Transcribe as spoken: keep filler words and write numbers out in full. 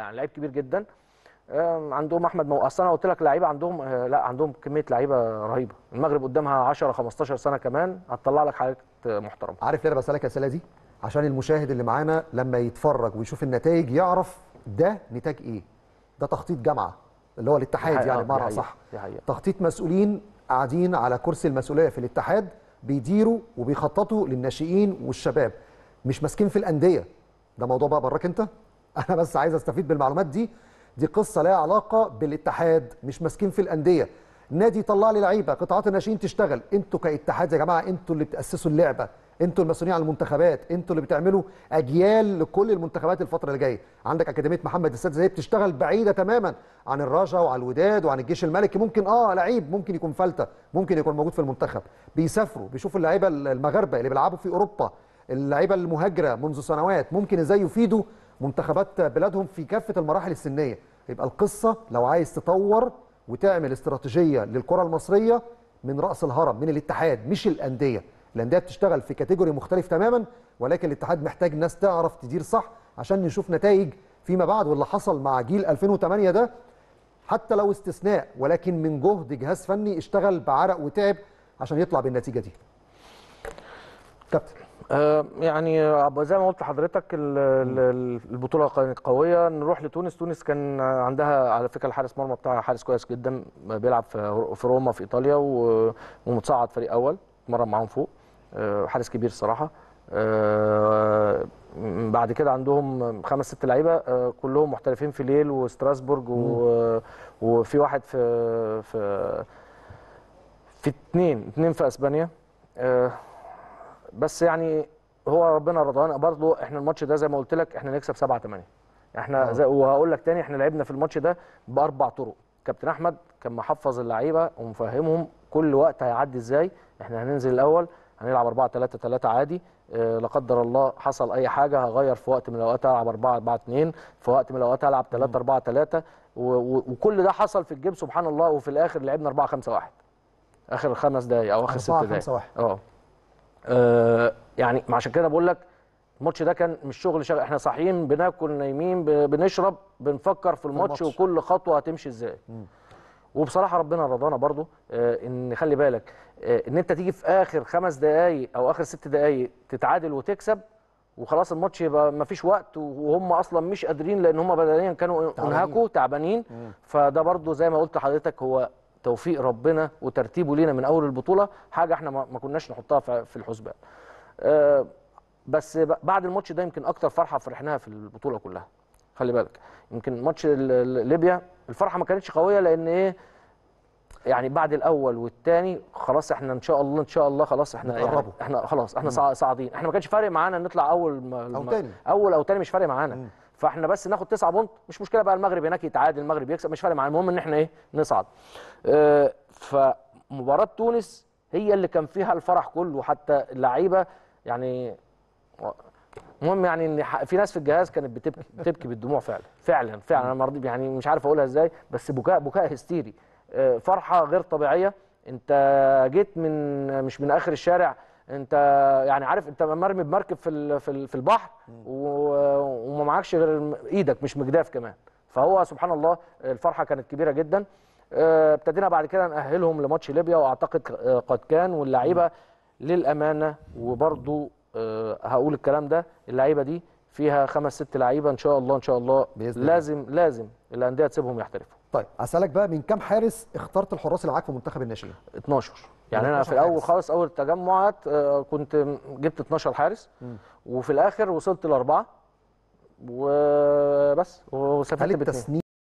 يعني لعيب كبير جدا. عندهم احمد مو اصل انا قلت لك لعيبه عندهم، لا عندهم كميه لعيبه رهيبه. المغرب قدامها عشرة خمستاشر سنه كمان هتطلع لك حاجات محترمه. عارف ليه انا بسالك الاسئله دي؟ عشان المشاهد اللي معانا لما يتفرج ويشوف النتائج يعرف ده نتاج ايه. ده تخطيط جامعه اللي هو الاتحاد يعني بمعنى صح. تخطيط مسؤولين قاعدين على كرسي المسؤوليه في الاتحاد بيديروا وبيخططوا للناشئين والشباب، مش ماسكين في الانديه. ده موضوع بقى براك انت. انا بس عايز استفيد بالمعلومات دي. دي قصه لها علاقه بالاتحاد، مش ماسكين في الانديه. النادي يطلع لي لعيبه، قطاعات الناشئين تشتغل. انتوا كاتحاد يا جماعه انتوا اللي بتاسسوا اللعبه، انتوا المسؤولين عن المنتخبات، انتوا اللي بتعملوا اجيال لكل المنتخبات الفتره اللي جايه. عندك اكاديميه محمد السادس زي بتشتغل بعيده تماما عن الرجا وعن الوداد وعن الجيش الملكي. ممكن اه لعيب ممكن يكون فلته ممكن يكون موجود في المنتخب، بيسافروا بيشوفوا اللعيبه المغاربه اللي بيلعبوا في اوروبا، اللعيبه المهاجره منذ سنوات ممكن ازاي يفيدوا منتخبات بلادهم في كافه المراحل السنيه. يبقى القصه لو عايز تطور وتعمل استراتيجيه للكره المصريه من راس الهرم من الاتحاد مش الانديه. الانديه بتشتغل في كاتيجوري مختلف تماما، ولكن الاتحاد محتاج ناس تعرف تدير صح عشان نشوف نتائج فيما بعد. واللي حصل مع جيل ألفين وثمانية ده حتى لو استثناء، ولكن من جهد جهاز فني اشتغل بعرق وتعب عشان يطلع بالنتيجه دي. كابتن آه يعني زي ما قلت لحضرتك البطوله كانت قويه. نروح لتونس. تونس كان عندها على فكره الحارس مرمى بتاعها حارس كويس جدا، بيلعب في روما في ايطاليا ومتصعد فريق اول، اتمرن معاهم فوق. آه حارس كبير الصراحه. آه بعد كده عندهم خمس ست لعيبه آه كلهم محترفين في ليل وستراسبورج، وفي واحد في في في اثنين اثنين في اسبانيا. آه بس يعني هو ربنا رضانا برضه. احنا الماتش ده زي ما قلت لك احنا نكسب سبعة ثمانية. احنا زي وهقول لك تاني احنا لعبنا في الماتش ده باربع طرق. كابتن احمد كان محفظ اللعيبه ومفهمهم كل وقت هيعدي ازاي. احنا هننزل الاول هنلعب أربعة ثلاثة ثلاثة عادي. اه لا قدر الله حصل اي حاجه هغير في وقت من الاوقات العب أربعة أربعة اثنين، في وقت من الاوقات العب ثلاثة أربعة ثلاثة، وكل ده حصل في الجيم سبحان الله. وفي الاخر لعبنا أربعة خمسة واحد اخر خمس دقائق او اخر ست دقائق. اه آه يعني عشان كده بقول لك الماتش ده كان مش شغل شغل. احنا صاحيين بناكل نايمين بنشرب بنفكر في الماتش, في الماتش. وكل خطوه هتمشي ازاي. وبصراحه ربنا رضانا برضو. آه ان خلي بالك آه ان انت تيجي في اخر خمس دقائق او اخر ست دقائق تتعادل وتكسب وخلاص الماتش يبقى ما فيش وقت، وهم اصلا مش قادرين لان هم بدنيا كانوا انهكوا تعبانين. فده برضو زي ما قلت لحضرتك هو توفيق ربنا وترتيبه لينا من اول البطوله، حاجه احنا ما كناش نحطها في الحسبان. أه بس بعد الماتش ده يمكن اكتر فرحه فرحناها في البطوله كلها. خلي بالك يمكن ماتش ليبيا الفرحه ما كانتش قويه لان ايه يعني بعد الاول والثاني خلاص احنا ان شاء الله ان شاء الله خلاص احنا يعني احنا خلاص احنا صاعدين. احنا ما كانش فارق معانا نطلع اول ما او ثاني اول او ثاني مش فارق معانا. فاحنا بس ناخد تسعة بونت مش مشكله بقى. المغرب هناك يتعادل المغرب يكسب مش فارق معانا، المهم ان احنا ايه نصعد. اه فمباراه تونس هي اللي كان فيها الفرح كله حتى اللعيبه يعني. المهم يعني ان في ناس في الجهاز كانت بتبكي بتبكي بالدموع فعلا فعلا فعلا. انا مرضي يعني مش عارف اقولها ازاي بس بكاء بكاء هستيري. اه فرحه غير طبيعيه. انت جيت من مش من اخر الشارع، انت يعني عارف انت مرمي بمركب في في البحر وما معكش غير ايدك مش مجداف كمان. فهو سبحان الله الفرحه كانت كبيره جدا. ابتدينا بعد كده نأهلهم لماتش ليبيا واعتقد قد كان. واللعيبه للامانه وبرضو هقول الكلام ده اللعيبه دي فيها خمس ست لعيبه ان شاء الله ان شاء الله لازم الله. لازم الانديه تسيبهم يحترفوا. طيب اسالك بقى من كام حارس اخترت الحراس اللي معاك في منتخب الناشئين؟ اتناشر. يعني انا في الاول خالص اول التجمعات كنت جبت اتناشر حارس م. وفي الاخر وصلت لاربعه وبس وسافرت باثنين.